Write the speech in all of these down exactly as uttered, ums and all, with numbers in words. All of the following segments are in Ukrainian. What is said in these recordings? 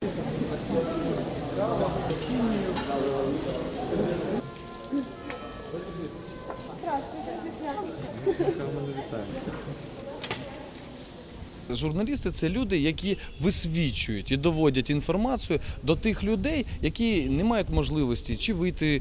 Журналісти – це люди, які висвічують і доводять інформацію до тих людей, які не мають можливості чи вийти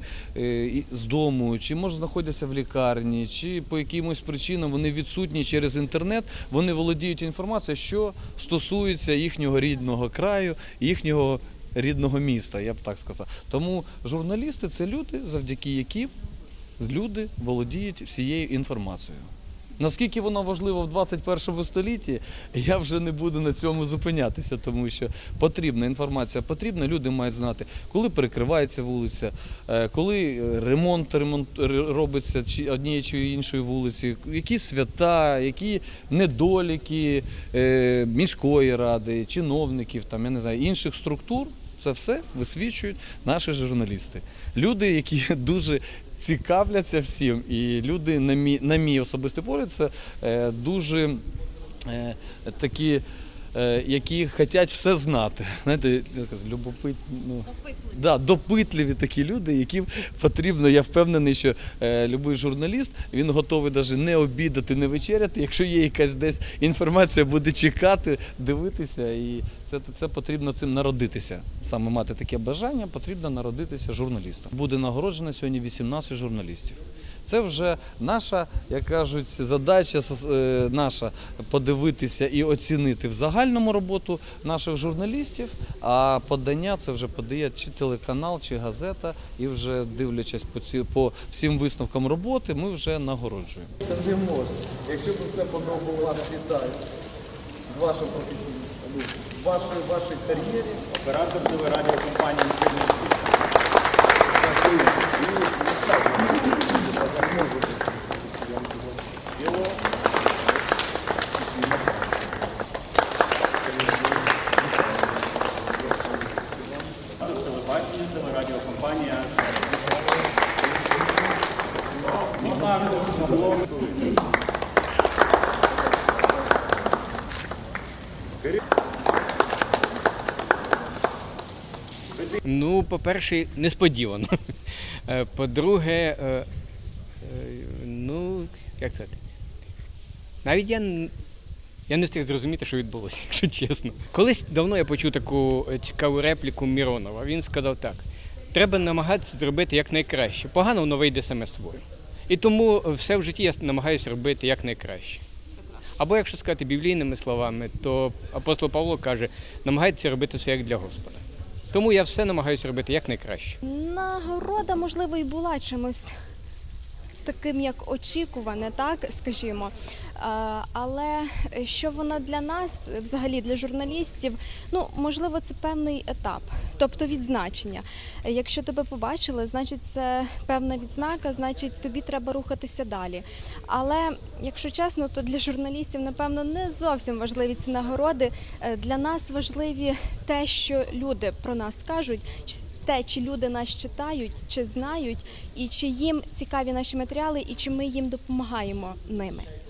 з дому, чи, може, знаходяться в лікарні, чи по якимось причинам вони відсутні через інтернет, вони володіють інформацією, що стосується їхнього рідного краю, їхнього рідного міста, я б так сказав. Тому журналісти – це люди, завдяки яким люди володіють всією інформацією. Наскільки воно важливо в двадцять першому столітті, я вже не буду на цьому зупинятися, тому що потрібна інформація, потрібна, люди мають знати, коли перекривається вулиця, коли ремонт, ремонт робиться однієї чи іншої вулиці, які свята, які недоліки міської ради, чиновників, там, я не знаю, інших структур. Це все висвічують наші журналісти. Люди, які дуже цікавляться всім, і люди, на мій, на мій особистий погляд, це е, дуже е, такі, е, які хочуть все знати. Знаєте, любопит, ну, да, допитливі такі люди, яким потрібно, я впевнений, що е, будь-який журналіст, він готовий навіть не обідати, не вечеряти, якщо є якась десь інформація, буде чекати, дивитися, і це, це потрібно цим народитися. Саме мати таке бажання, потрібно народитися журналістом. Буде нагороджено сьогодні вісімнадцять журналістів. Це вже наша, як кажуть, задача наша подивитися і оцінити в загальному роботу наших журналістів, а подання це вже подає чи телеканал, чи газета, і вже дивлячись по, ці, по всім висновкам роботи, ми вже нагороджуємо. Це не може. Якщо б все подобалося, вітаю з вашим професійним, в вашій, вашій кар'єрі. Оператор телерадіокомпанії «Чернівці». Телебачення, телерадіокомпанія. Ну, по-перше, несподівано. По-друге, ну, як сказати, навіть я, я не встиг зрозуміти, що відбулося, якщо чесно. Колись давно я почув таку цікаву репліку Міронова. Він сказав так: треба намагатися зробити якнайкраще. Погано воно вийде саме собою. І тому все в житті я намагаюся робити якнайкраще. Або, якщо сказати біблійними словами, то апостол Павло каже, намагайтеся робити все як для Господа. Тому я все намагаюся робити якнайкраще. Нагорода, можливо, і була чимось таким, як очікуване, так, скажімо. Але що вона для нас, взагалі для журналістів, ну, можливо, це певний етап, тобто відзначення. Якщо тебе побачили, значить це певна відзнака, значить тобі треба рухатися далі. Але, якщо чесно, то для журналістів, напевно, не зовсім важливі ці нагороди. Для нас важливі те, що люди про нас кажуть, те, чи люди нас читають, чи знають, і чи їм цікаві наші матеріали, і чи ми їм допомагаємо ними.